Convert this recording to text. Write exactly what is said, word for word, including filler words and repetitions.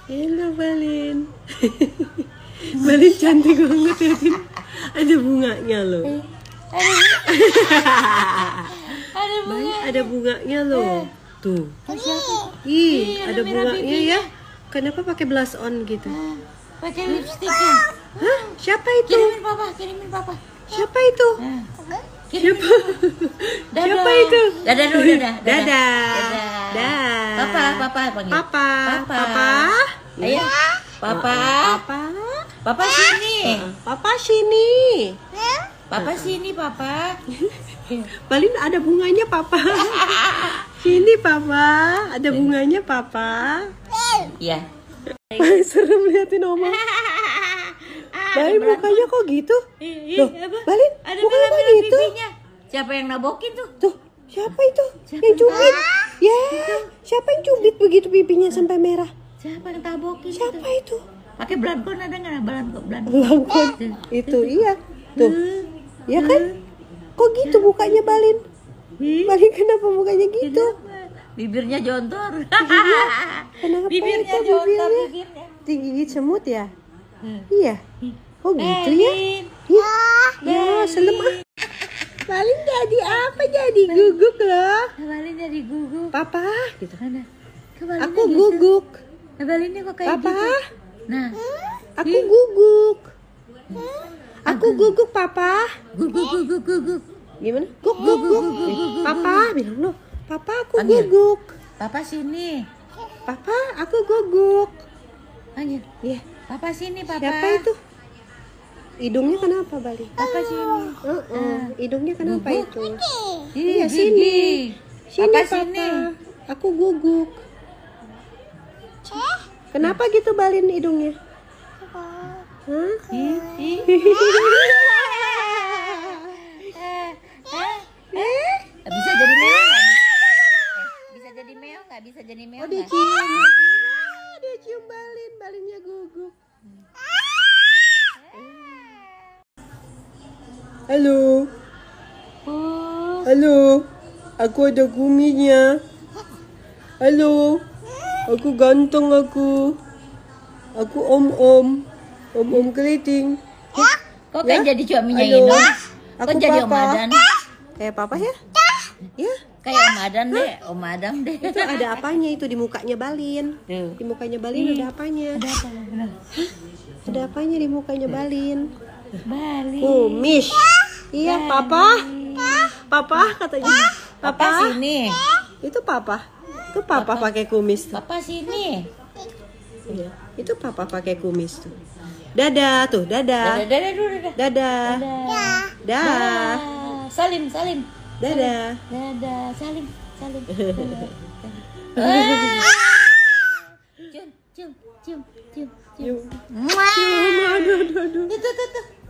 Halo Balin. Balin cantik banget ya, Tin. Ada bunganya loh. Ada bunga. Ada bunganya loh. Tuh. Ih, ada bunganya ya. Kenapa pakai blush on gitu? Pakai lipstiknya. Hah? Siapa itu? Kirimin papa, kirimin papa. Siapa itu? Siapa? Siapa itu? Dadah dulu, dadah. Dadah. Dadah. Papa, papa panggil. Papa. Papa. Ayo. Papa. Papa. Papa sini. Papa sini. Papa sini, papa. Balin ada bunganya, Papa. Sini, Papa. Ada bunganya, Papa. Iya. Serem liatin Oma. Balin mukanya kok gitu? Loh, Balin Ada mukanya kok belang-belang gitu? pipinya. Siapa yang nabokin tuh? Tuh, siapa itu? Yang cubit? Ya, siapa yang cubit begitu pipinya sampai merah? Siapa yang tabokin? Siapa itu? Pakai blankon ada nggak? Blankon, blankon. Langkon. Itu iya. Tuh. Ya kan? Kok gitu mukanya Balin? Balin kenapa mukanya gitu? Bibirnya jontor. Kenapa Bibirnya itu jontor, bibirnya? bibirnya. Digigit semut ya? Iya. Oh gitu ya? Balin. Iya. Ya, selem ah. Balin jadi apa? Jadi guguk loh. Balin jadi guguk. Papa gitu. Mana? Kebalinnya Aku gitu. guguk. Nah, Balinnya kok kayak Papa. gitu. Nah, Aku guguk. Aku guguk, Papa. guguk guguk guguk. Gimana? Guguk guguk. Papa bilang loh. Papa aku Panggil. guguk. Papa sini. Papa aku guguk. Panggil. Iya. Papa sini, papa. Siapa itu? Hidungnya kenapa, Bali? Papa sini. Heeh. Hidungnya kenapa Guguk. itu? Iya, Iya, sini. Sini, Papa Papa. sini. Aku guguk. Kenapa gitu Balin hidungnya? Hah? Ih, ih. Eh? Bisa jadi meo nggak? Eh, Bisa jadi meo nggak? Bisa jadi meo Oh, dia nggak? cium. Ah, dia cium Balin. Balinnya guguk. Halo. Oh, Halo. Aku ada kuminya. Halo. Aku ganteng aku. Aku om-om. Om-om keriting. kok kayak Ya? jadi suaminya Halo. Ino? Aku Kok jadi Om Papa. Adan? Kayak papa ya? Ya. Kayak Om Adan deh, Om Adam deh. Itu ada apanya itu di mukanya Balin? Tuh. Di mukanya Balin ada apanya? Ada apa? Benar. Ada apanya di mukanya Balin? Bali. Kumis. Iya, Papa. Papa katanya. Papa Papa. sini. Itu Papa. Itu Papa pakai kumis tuh. Papa sini. Iya. Itu Papa pakai kumis tuh. Dadah tuh, Dadah, dadah. dadah dulu, dadah. Dadah. Dadah. Dah. Dadah. Salim, salim. Dadah. Dadah, salim, salim. Cium, cium, cium, cium, cium. Yuk. Aduh, aduh, aduh. Tuh, tuh, tuh, tuh.